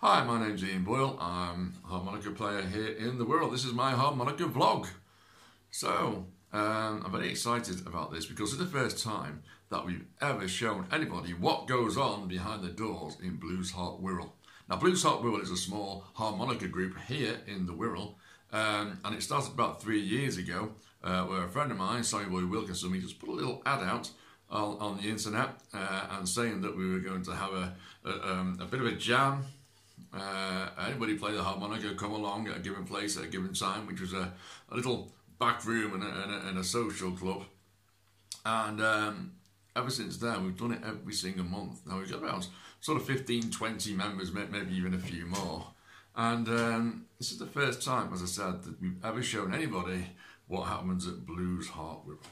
Hi, my name's Ian Boyle. I'm a harmonica player here in the world. This is my harmonica vlog. So, I'm very excited about this because it's the first time that we've ever shown anybody what goes on behind the doors in Blues Harp Wirral. Now, Blues Harp Wirral is a small harmonica group here in the Wirral, and it started about 3 years ago, where a friend of mine, Sonny Boy Wilkinson, he just put a little ad out on the internet and saying that we were going to have a bit of a jam. Anybody play the harmonica, come along at a given place at a given time, which was a little back room and a social club. And ever since then, we've done it every single month. Now, we've got around sort of 15, 20 members, maybe even a few more. And this is the first time, as I said, that we've ever shown anybody what happens at Blues Harp Wirral.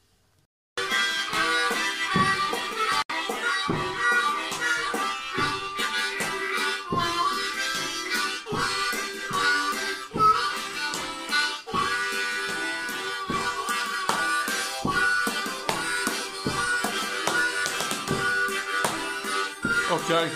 Okay.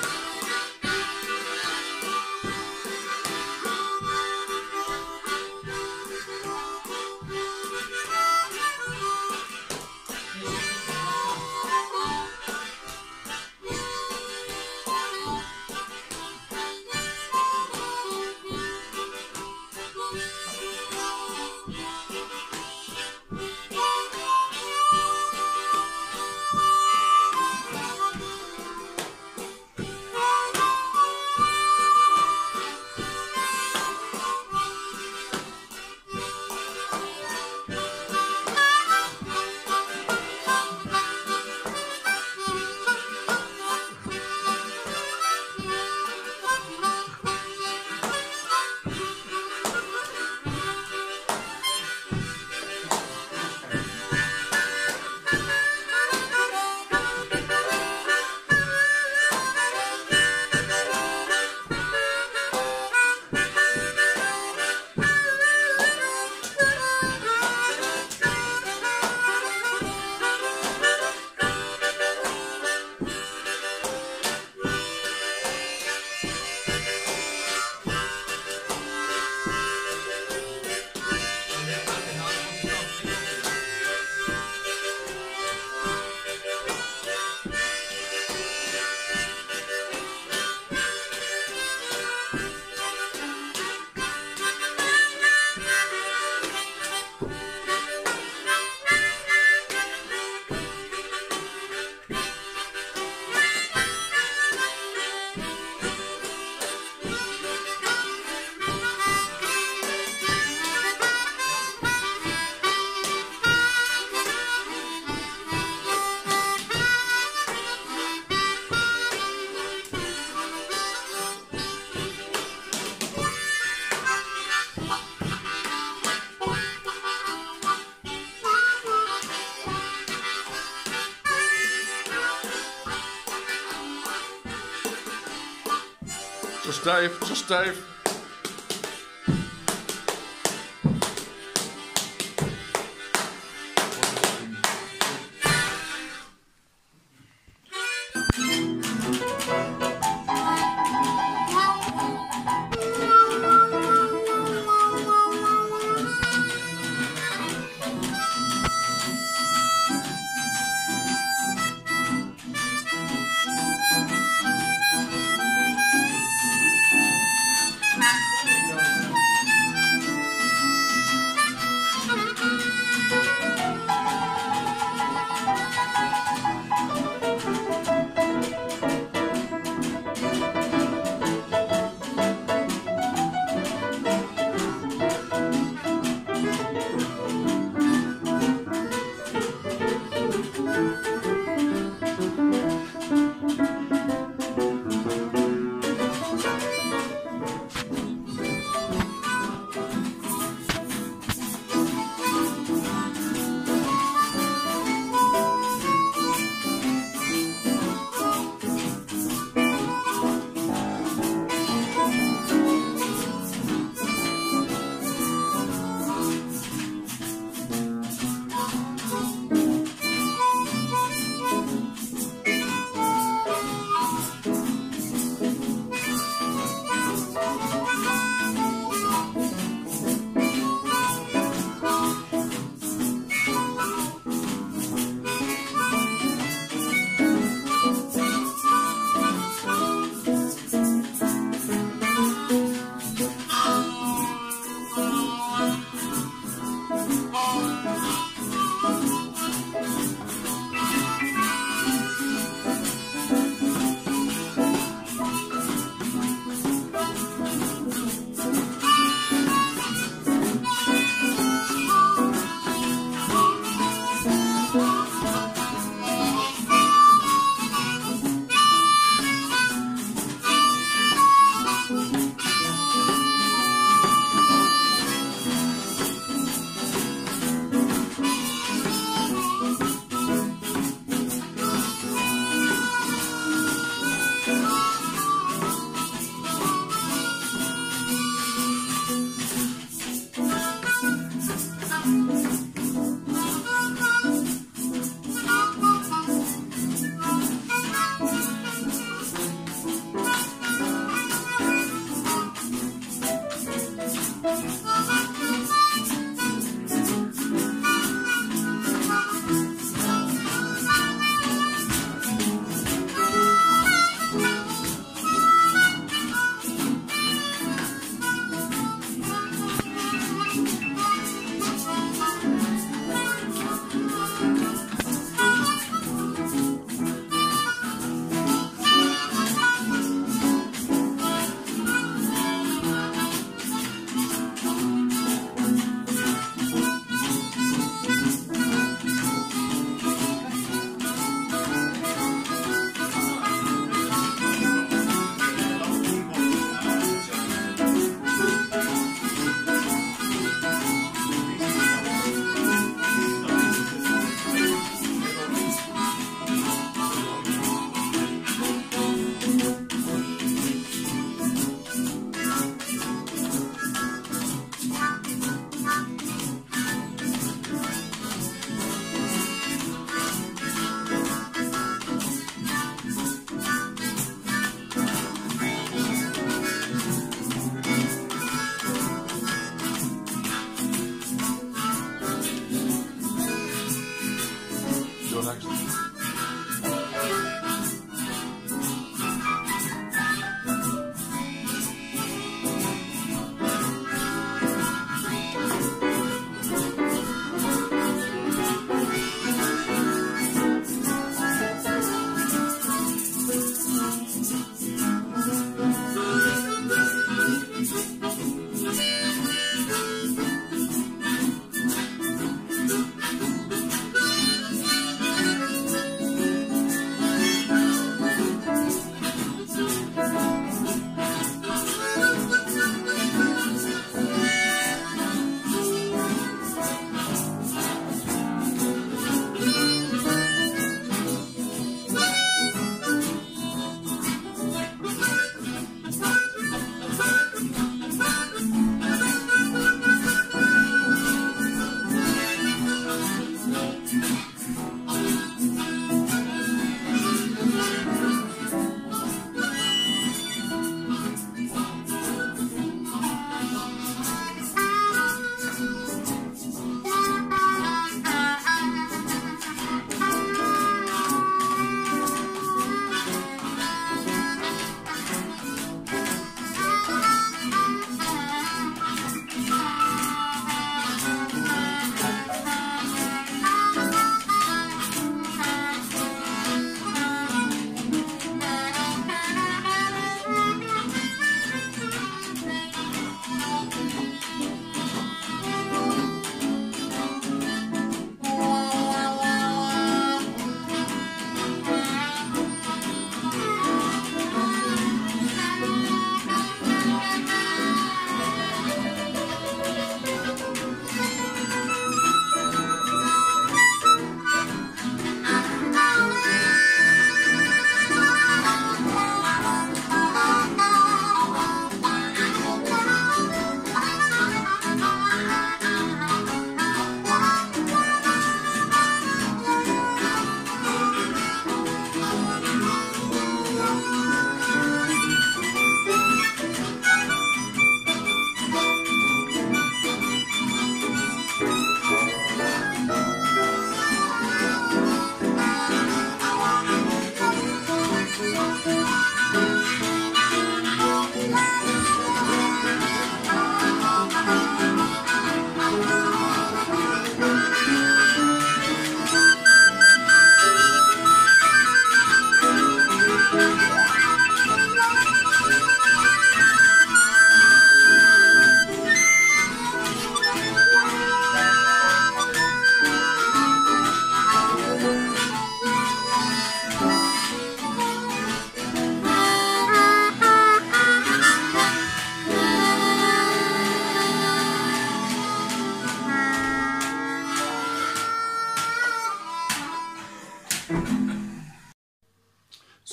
Just Dave.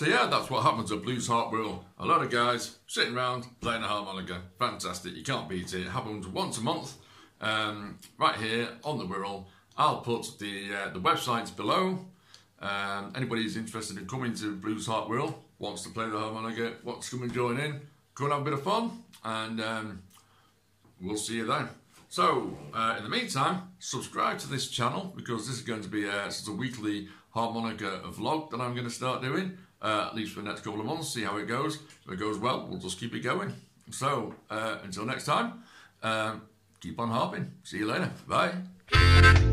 yeah, that's what happens at Blues Harp Whirl. A lot of guys sitting around playing a harmonica. Fantastic, you can't beat it. It happens once a month, right here on the Whirl. I'll put the websites below. Anybody who's interested in coming to Blues Harp Whirl, wants to play the harmonica, wants to come and join in, come and have a bit of fun, and we'll see you then. So, in the meantime, subscribe to this channel, because this is going to be a weekly harmonica vlog that I'm going to start doing, at least for the next couple of months, see how it goes. If it goes well, we'll just keep it going. So, until next time, keep on harping. See you later. Bye.